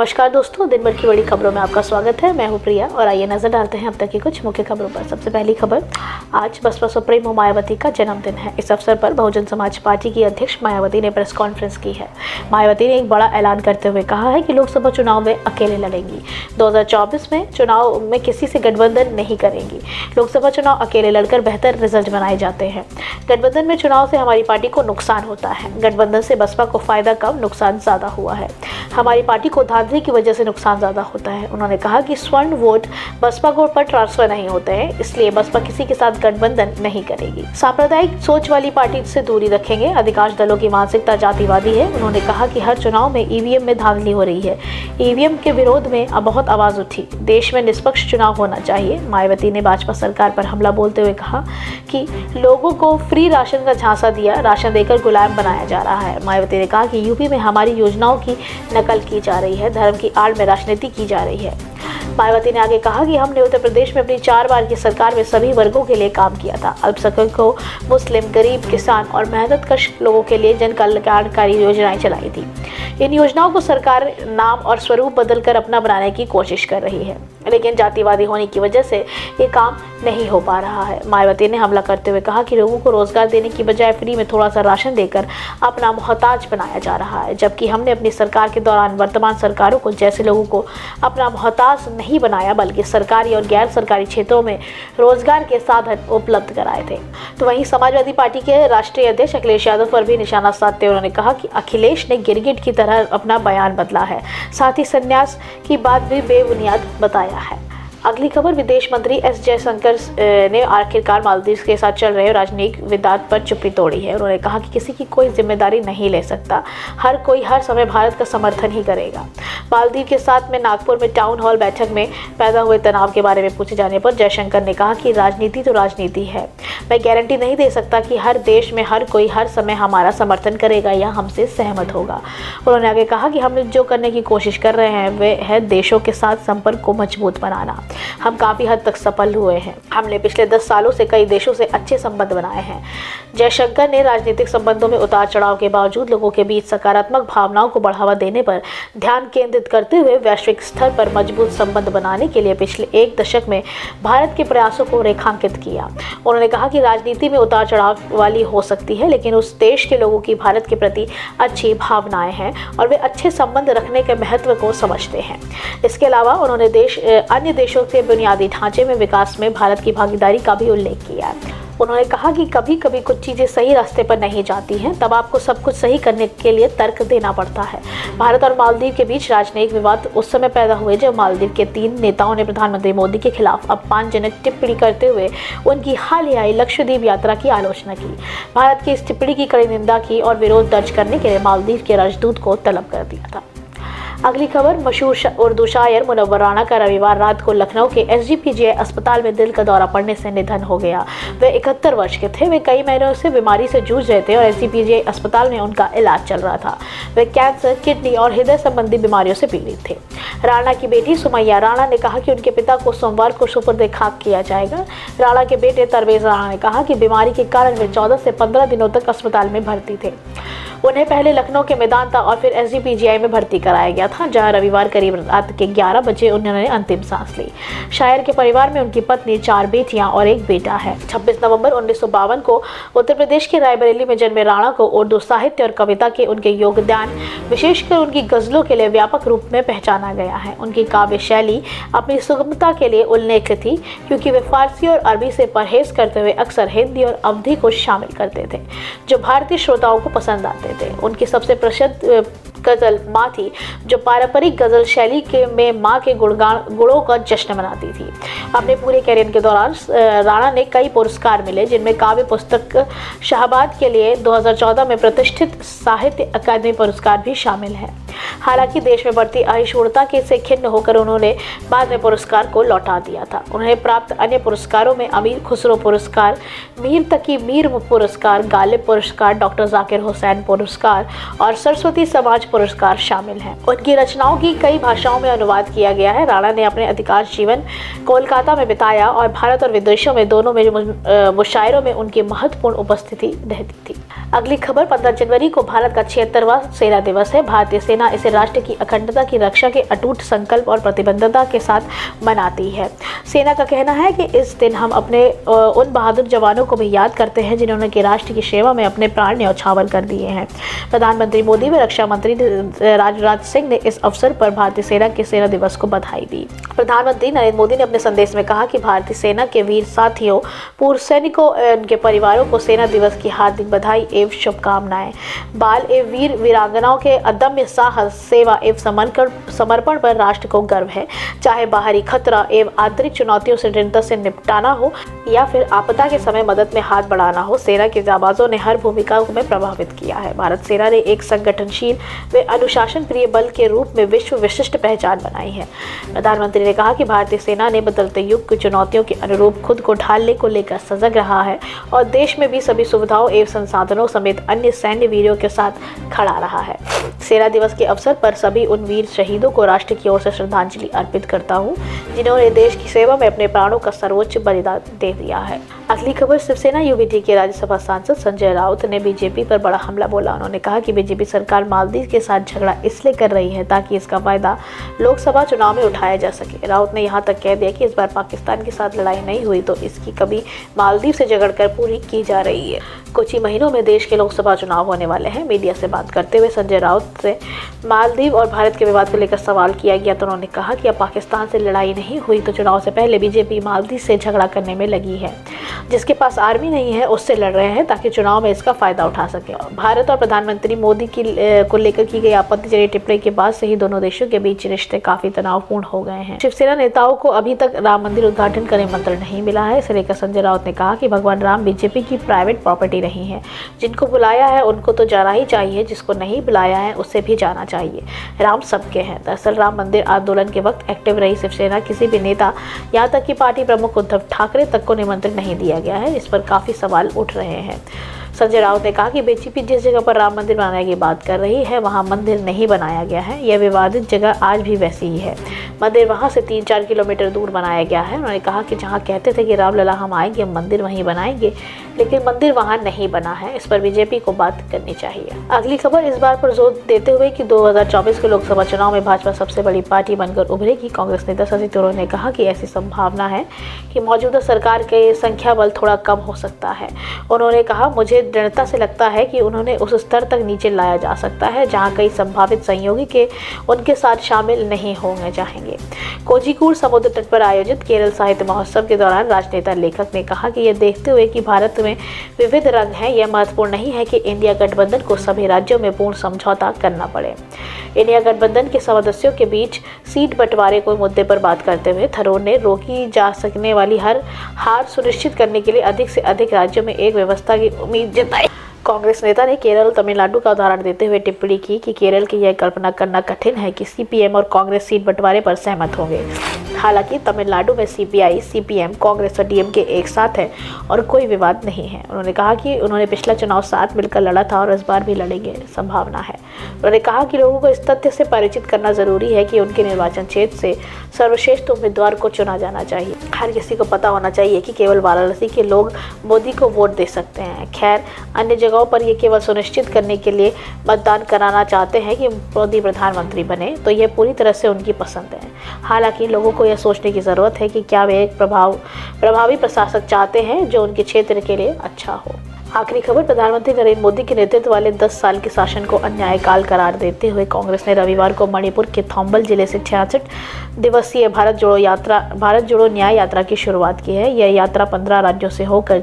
नमस्कार दोस्तों, दिन भर की बड़ी खबरों में आपका स्वागत है। मैं हूं प्रिया और आइए नजर डालते हैं अब तक की कुछ मुख्य खबरों पर। सबसे पहली खबर, आज बसपा सुप्रीमो मायावती का जन्मदिन है। इस अवसर पर बहुजन समाज पार्टी की अध्यक्ष मायावती ने प्रेस कॉन्फ्रेंस की है। मायावती ने एक बड़ा ऐलान करते हुए कहा है कि लोकसभा चुनाव में अकेले लड़ेंगी। 2024 में चुनाव में किसी से गठबंधन नहीं करेंगी। लोकसभा चुनाव अकेले लड़कर बेहतर रिजल्ट बनाए जाते हैं। गठबंधन में चुनाव से हमारी पार्टी को नुकसान होता है। गठबंधन से बसपा को फायदा कम, नुकसान ज्यादा हुआ है। हमारी पार्टी को धांधली की वजह से नुकसान ज्यादा होता है। उन्होंने कहा कि स्वर्ण वोट बसपा को पर ट्रांसफर नहीं होते हैं, इसलिए बसपा किसी के साथ गठबंधन नहीं करेगी। सांप्रदायिक सोच वाली पार्टी से दूरी रखेंगे। अधिकांश दलों की मानसिकता जातिवादी है। उन्होंने कहा कि हर चुनाव में ईवीएम में धांधली हो रही है। ईवीएम के विरोध में अब बहुत आवाज उठी। देश में निष्पक्ष चुनाव होना चाहिए। मायावती ने भाजपा सरकार पर हमला बोलते हुए कहा कि लोगों को फ्री राशन का झांसा दिया, राशन देकर गुलाम बनाया जा रहा है। मायावती ने कहा कि यूपी में हमारी योजनाओं की नकल की जा रही है, धर्म की आड़ में राजनीति की जा रही है। मायावती ने आगे कहा कि हमने उत्तर प्रदेश में अपनी 4 बार की सरकार में सभी वर्गों के लिए काम किया था। अल्पसंख्यकों, मुस्लिम, गरीब, किसान और मेहनतकश लोगों के लिए जन कल्याणकारी योजनाएं चलाई थी। इन योजनाओं को सरकार नाम और स्वरूप बदलकर अपना बनाने की कोशिश कर रही है, लेकिन जातिवादी होने की वजह से ये काम नहीं हो पा रहा है। मायावती ने हमला करते हुए कहा कि लोगों को रोजगार देने की बजाय फ्री में थोड़ा सा राशन देकर अपना मोहताज बनाया जा रहा है, जबकि हमने अपनी सरकार के दौरान वर्तमान सरकारों को जैसे लोगों को अपना मोहताज नहीं बनाया, बल्कि सरकारी और गैर सरकारी क्षेत्रों में रोजगार के साधन उपलब्ध कराए थे। तो वहीं समाजवादी पार्टी के राष्ट्रीय अध्यक्ष अखिलेश यादव पर भी निशाना साधते उन्होंने कहा कि अखिलेश ने गिरगिट की तरह अपना बयान बदला है, साथ ही संन्यास की बात भी बेबुनियाद बताया है। अगली खबर, विदेश मंत्री एस जयशंकर ने आखिरकार मालदीव के साथ चल रहे राजनीतिक विवाद पर चुप्पी तोड़ी है। उन्होंने कहा कि किसी की कोई जिम्मेदारी नहीं ले सकता, हर कोई हर समय भारत का समर्थन ही करेगा। मालदीव के साथ में नागपुर में टाउन हॉल बैठक में पैदा हुए तनाव के बारे में पूछे जाने पर जयशंकर ने कहा कि राजनीति तो राजनीति है। मैं गारंटी नहीं दे सकता कि हर देश में हर कोई हर समय हमारा समर्थन करेगा या हमसे सहमत होगा। उन्होंने आगे कहा कि हम जो करने की कोशिश कर रहे हैं वे है देशों के साथ संपर्क को मजबूत बनाना। हम काफी हद तक सफल हुए हैं। हमने पिछले 10 सालों से कई देशों से अच्छे संबंध बनाए हैं। जयशंकर ने राजनीतिक संबंधों में उतार चढ़ाव के बावजूद लोगों के बीच सकारात्मक भावनाओं को बढ़ावा देने पर ध्यान केंद्रित करते हुए वैश्विक स्तर पर मजबूत संबंध बनाने के लिए पिछले 1 दशक में भारत के प्रयासों को रेखांकित किया। उन्होंने कहा कि राजनीति में उतार चढ़ाव वाली हो सकती है, लेकिन उस देश के लोगों की भारत के प्रति अच्छी भावनाएं हैं और वे अच्छे संबंध रखने के महत्व को समझते हैं। इसके अलावा उन्होंने अन्य देशों के बुनियादी ढांचे में विकास में भारत की भागीदारी का भी उल्लेख किया। उन्होंने कहा कि कभी कभी कुछ चीज़ें सही रास्ते पर नहीं जाती हैं, तब आपको सब कुछ सही करने के लिए तर्क देना पड़ता है। भारत और मालदीव के बीच राजनयिक विवाद उस समय पैदा हुए जब मालदीव के 3 नेताओं ने प्रधानमंत्री मोदी के खिलाफ अपमानजनक टिप्पणी करते हुए उनकी हाल ही आई लक्षद्वीप यात्रा की आलोचना की। भारत की इस टिप्पणी की कड़ी निंदा की और विरोध दर्ज करने के लिए मालदीव के राजदूत को तलब कर दिया था। अगली खबर, मशहूर उर्दू शायर मुनव्वर राणा का रविवार रात को लखनऊ के SGPGI अस्पताल में दिल का दौरा पड़ने से निधन हो गया। वे 71 वर्ष के थे। वे कई महीनों से बीमारी से जूझ रहे थे और SGPGI अस्पताल में उनका इलाज चल रहा था। वे कैंसर, किडनी और हृदय संबंधी बीमारियों से पीड़ित थे। राणा की बेटी सुमैया राणा ने कहा कि उनके पिता को सोमवार को सुपुर्द खाक किया जाएगा। राणा के बेटे तरवेज राणा ने कहा कि बीमारी के कारण वे 14 से 15 दिनों तक अस्पताल में भर्ती थे। उन्हें पहले लखनऊ के मेदांता और फिर SGPGI में भर्ती कराया गया था, जहां रविवार करीब रात के 11 बजे उन्होंने अंतिम सांस ली। शायर के परिवार में उनकी पत्नी, 4 बेटियां और 1 बेटा है। 26 नवंबर 1952 को उत्तर प्रदेश के रायबरेली में जन्मे राणा को उर्दू साहित्य और कविता के उनके योगदान, विशेषकर उनकी गजलों के लिए व्यापक रूप में पहचाना गया है। उनकी काव्य शैली अपनी सुगमता के लिए उल्लेखित थी, क्योंकि वे फारसी और अरबी से परहेज करते हुए अक्सर हिंदी और अवधी को शामिल करते थे, जो भारतीय श्रोताओं को पसंद आते थे। उनकी सबसे प्रसिद्ध गजल माँ थी, जो पारंपरिक गजल शैली के में माँ के गुणों का जश्न मनाती थी। अपने पूरे कैरियर के दौरान राणा ने कई पुरस्कार मिले, जिनमें काव्य पुस्तक शाहबाद के लिए 2014 में प्रतिष्ठित साहित्य अकादमी पुरस्कार भी शामिल है। हालांकि देश में बढ़ती अहिष्णुता के से खिन्न होकर उन्होंने बाद में पुरस्कार को लौटा दिया था। उन्हें प्राप्त अन्य पुरस्कारों में अमीर खुसरो पुरस्कार, मीर तकी मीर पुरस्कार, गालिब पुरस्कार, डॉक्टर जाकिर हुसैन पुरस्कार और सरस्वती समाज पुरस्कार शामिल हैं। उनकी रचनाओं की कई भाषाओं में अनुवाद किया गया है। राणा ने अपने अधिकांश जीवन कोलकाता में बिताया और भारत और विदेशों में दोनों में मुशायरों में उनकी महत्वपूर्ण उपस्थिति रहती थी। अगली खबर, 15 जनवरी को भारत का 76वां सेना दिवस है। भारतीय सेना सेना इसे राष्ट्र की अखंडता की रक्षा के अटूट संकल्प और प्रतिबद्धता के साथ मनाती है। सेना का कहना है कि इस दिन हम अपने उन बहादुर जवानों को भी याद करते हैं जिन्होंने कि राष्ट्र की सेवा में अपने प्राण न्यौछावर कर दिए हैं। प्रधानमंत्री मोदी व रक्षा मंत्री राजनाथ सिंह ने इस अवसर पर भारतीय सेना के सेना दिवस को बधाई दी। प्रधानमंत्री नरेंद्र मोदी ने अपने संदेश में कहा कि भारतीय सेना के वीर साथियों, पूर्व सैनिकों और उनके परिवारों को सेना दिवस की हार्दिक बधाई एवं शुभकामनाएं। बाल एवं वीर वीरांगनाओं के अदम्य साहस, सेवा एवं समर्पण पर राष्ट्र को गर्व है। चाहे बाहरी खतरा एवं आंतरिक चुनौतियों से दृढ़ता से निपटाना हो या फिर आपदा के समय मदद में हाथ बढ़ाना हो, सेना के जाबाजों ने हर भूमिका में प्रभावित किया है। भारत सेना ने एक संगठनशील व अनुशासन प्रिय बल के रूप में विश्व विशिष्ट पहचान बनाई है। प्रधानमंत्री ने कहा कि भारतीय सेना ने बदलते युग की चुनौतियों के अनुरूप खुद को ढालने को लेकर सजग रहा है और देश में भी सभी सुविधाओं एवं संसाधनों समेत अन्य सैन्य वीरों के साथ खड़ा रहा है। सेना दिवस के अवसर पर सभी उन वीर शहीदों को राष्ट्र की ओर से श्रद्धांजलि अर्पित करता हूँ जिन्होंने देश की सेवा में अपने प्राणों का सर्वोच्च बलिदान दे दिया है। अगली खबर, शिवसेना यूबीटी के राज्यसभा सांसद संजय राउत ने बीजेपी पर बड़ा हमला बोला। उन्होंने कहा कि बीजेपी सरकार मालदीव के साथ झगड़ा इसलिए कर रही है ताकि इसका फायदा लोकसभा चुनाव में उठाया जा सके। राउत ने यहाँ तक कह दिया कि इस बार पाकिस्तान के साथ लड़ाई नहीं हुई तो इसकी कभी मालदीव से झगड़कर पूरी की जा रही है। कुछ ही महीनों में देश के लोकसभा चुनाव होने वाले हैं। मीडिया से बात करते हुए संजय राउत से मालदीव और भारत के विवाद को लेकर सवाल किया गया तो उन्होंने कहा कि अब पाकिस्तान से लड़ाई नहीं हुई तो चुनाव से पहले बीजेपी मालदीव से झगड़ा करने में लगी है। जिसके पास आर्मी नहीं है उससे लड़ रहे हैं ताकि चुनाव में इसका फायदा उठा सके। भारत और प्रधानमंत्री मोदी को लेकर की गई आपत्तिजनक टिप्पणी के बाद से ही दोनों देशों के बीच रिश्ते काफी तनावपूर्ण हो गए हैं। शिवसेना नेताओं को अभी तक राम मंदिर उद्घाटन का निमंत्रण नहीं मिला है। इसे लेकर संजय राउत ने कहा कि भगवान राम बीजेपी की प्राइवेट प्रॉपर्टी नहीं है। जिनको बुलाया है उनको तो जाना ही चाहिए, जिसको नहीं बुलाया है उससे भी जाना चाहिए। राम सबके हैं। दरअसल राम मंदिर आंदोलन के वक्त एक्टिव रही शिवसेना किसी भी नेता, यहाँ तक कि पार्टी प्रमुख उद्धव ठाकरे तक को निमंत्रण नहीं दिया गया है। इस पर काफी सवाल उठ रहे हैं। संजय राउत ने कहा कि बीजेपी जिस जगह पर राम मंदिर बनाने की बात कर रही है वहां मंदिर नहीं बनाया गया है। यह विवादित जगह आज भी वैसी ही है। मंदिर वहां से 3-4 किलोमीटर दूर बनाया गया है। उन्होंने कहा कि जहां कहते थे कि रामलला हम आएंगे, मंदिर वहीं बनाएंगे, लेकिन मंदिर वहां नहीं बना है। इस पर बीजेपी को बात करनी चाहिए। अगली खबर, इस बार पर जोर देते हुए कि 2024 के लोकसभा चुनाव में भाजपा सबसे बड़ी पार्टी बनकर उभरेगी। कांग्रेस नेता शशि थरूर ने कहा कि ऐसी संभावना है कि मौजूदा सरकार के संख्या बल थोड़ा कम हो सकता है। उन्होंने कहा, मुझे दृढ़ता से लगता है कि उन्होंने उस स्तर तक नीचे लाया जा सकता है जहां कई संभावित सहयोगी के उनके साथ शामिल नहीं होंगे चाहेंगे। कोझिकोड समुद्र तट पर आयोजित केरल साहित्य महोत्सव के दौरान राजनेता लेखक ने कहा कि यह देखते हुए कि भारत में विविध रंग हैं, यह महत्वपूर्ण नहीं है कि इंडिया गठबंधन को सभी राज्यों में पूर्ण समझौता करना पड़े। इंडिया गठबंधन के सदस्यों के बीच सीट बंटवारे को मुद्दे पर बात करते हुए थरूर ने रोकी जा सकने वाली हर हार सुनिश्चित करने के लिए अधिक से अधिक राज्यों में एक व्यवस्था की उम्मीद जताई। कांग्रेस नेता ने केरल और तमिलनाडु का उदाहरण देते हुए टिप्पणी की कि केरल की यह कल्पना करना कठिन है कि सीपीएम और कांग्रेस सीट बंटवारे पर सहमत होंगे। हालांकि तमिलनाडु में सीपीआई, सीपीएम, कांग्रेस और डीएमके एक साथ है और कोई विवाद नहीं है। उन्होंने कहा कि उन्होंने पिछला चुनाव साथ मिलकर लड़ा था और इस बार भी लड़ेंगे, संभावना है। उन्होंने कहा कि लोगों को इस तथ्य से परिचित करना जरूरी है कि उनके निर्वाचन क्षेत्र से सर्वश्रेष्ठ उम्मीदवार को चुना जाना चाहिए। हर किसी को पता होना चाहिए कि केवल वाराणसी के लोग मोदी को वोट दे सकते हैं। खैर, अन्य जगहों पर ये केवल सुनिश्चित करने के लिए मतदान कराना चाहते हैं कि मोदी प्रधानमंत्री बने, तो यह पूरी तरह से उनकी पसंद है। हालांकि लोगों को यह सोचने की ज़रूरत है कि क्या वे एक प्रभावी प्रशासक चाहते हैं जो उनके क्षेत्र के लिए अच्छा हो। आखिरी खबर, प्रधानमंत्री नरेंद्र मोदी के नेतृत्व वाले 10 साल के शासन को अन्यायकाल करार देते हुए कांग्रेस ने रविवार को मणिपुर के थौम्बल जिले से 66 दिवसीय भारत जोड़ो न्याय यात्रा की शुरुआत की है। यह यात्रा 15 राज्यों से होकर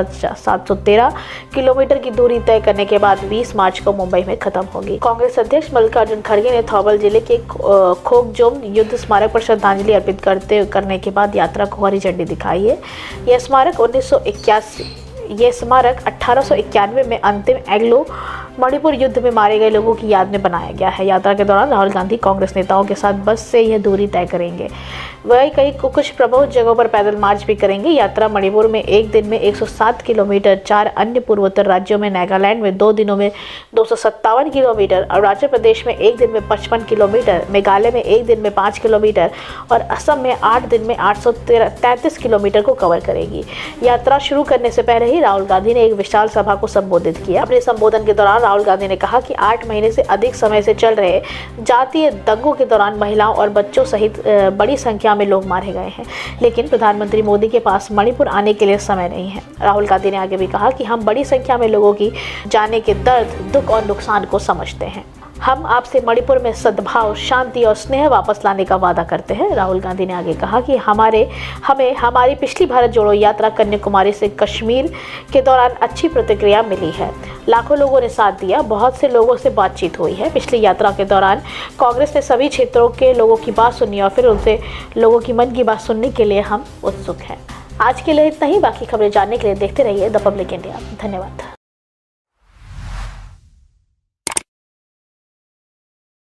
6713 किलोमीटर की दूरी तय करने के बाद 20 मार्च को मुंबई में खत्म होगी। कांग्रेस अध्यक्ष मल्लिकार्जुन खड़गे ने थौबल जिले के खोकजोम युद्ध स्मारक पर श्रद्धांजलि अर्पित करने के बाद यात्रा को हरी झंडी दिखाई है। यह स्मारक 1891 में अंतिम एंग्लो मणिपुर युद्ध में मारे गए लोगों की याद में बनाया गया है। यात्रा के दौरान राहुल गांधी कांग्रेस नेताओं के साथ बस से यह दूरी तय करेंगे। वह कुछ प्रमुख जगहों पर पैदल मार्च भी करेंगे। यात्रा मणिपुर में एक दिन में 107 किलोमीटर, 4 अन्य पूर्वोत्तर राज्यों में नागालैंड में 2 दिनों में 257 किलोमीटर, अरुणाचल प्रदेश में एक दिन में 55 किलोमीटर, मेघालय में एक दिन में 5 किलोमीटर और असम में 8 दिन में 833 किलोमीटर को कवर करेगी। यात्रा शुरू करने से पहले ही राहुल गांधी ने एक विशाल सभा को संबोधित किया। अपने संबोधन के दौरान राहुल गांधी ने कहा कि 8 महीने से अधिक समय से चल रहे जातीय दंगों के दौरान महिलाओं और बच्चों सहित बड़ी संख्या में लोग मारे गए हैं, लेकिन प्रधानमंत्री मोदी के पास मणिपुर आने के लिए समय नहीं है। राहुल गांधी ने आगे भी कहा कि हम बड़ी संख्या में लोगों की जाने के दर्द, दुख और नुकसान को समझते हैं। हम आपसे मणिपुर में सद्भाव, शांति और स्नेह वापस लाने का वादा करते हैं। राहुल गांधी ने आगे कहा कि हमें हमारी पिछली भारत जोड़ो यात्रा कन्याकुमारी से कश्मीर के दौरान अच्छी प्रतिक्रिया मिली है। लाखों लोगों ने साथ दिया, बहुत से लोगों से बातचीत हुई है। पिछली यात्रा के दौरान कांग्रेस ने सभी क्षेत्रों के लोगों की बात सुनी और फिर उनसे लोगों की मन की बात सुनने के लिए हम उत्सुक हैं। आज के लिए इतना ही। बाकी खबरें जानने के लिए देखते रहिए द पब्लिक इंडिया। धन्यवाद।